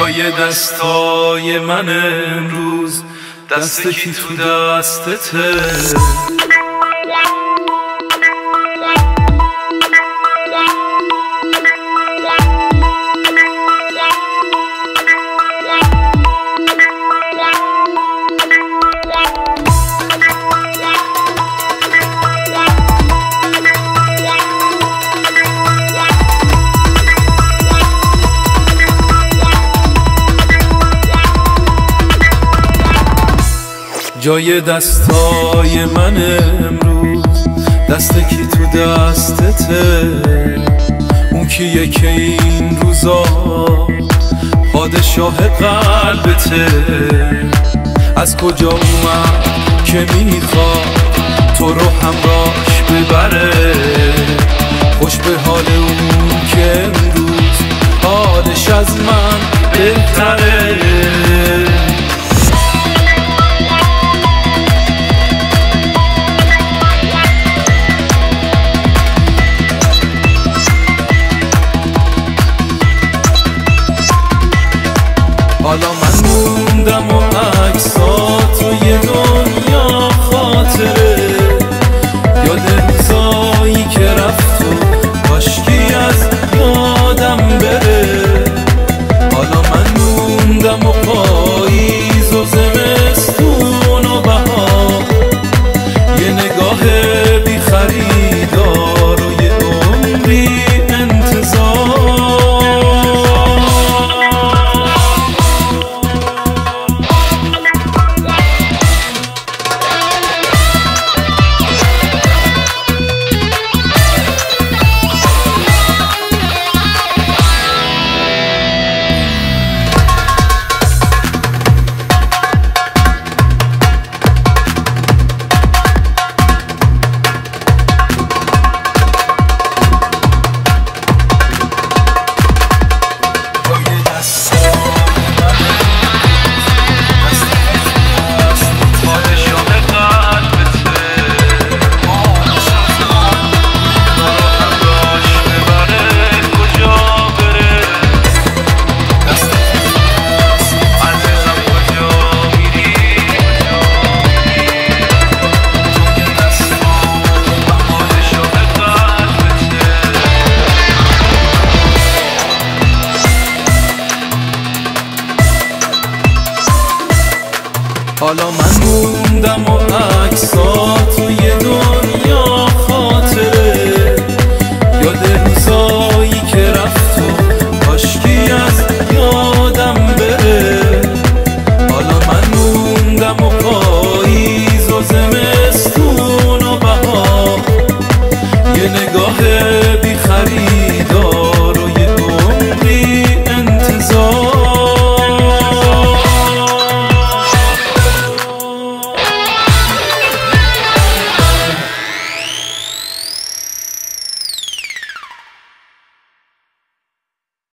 جای دستای من امروز دست کی تو دستته؟ جای دستای من امروز دست کی تو دستته؟ اون کیه که این روزا پادشاه قلبته؟ از کجا اومد که میخواد تو رو همراهش ببره؟ خوش به حال اون که امروز حالش از من بهتره. حالا من موندم و عکسات توی دنیا خاطره، یاد روزایی که رفت و کاشکی از یادم بره. حالا من موندم و پاییز و زمستون و بهار، یه نگاه بی خریدار و یه عمری انتظار. حالا من موندم و عکسات توی